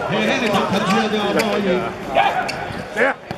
嘿嘿，他看出来的啊，不好意思。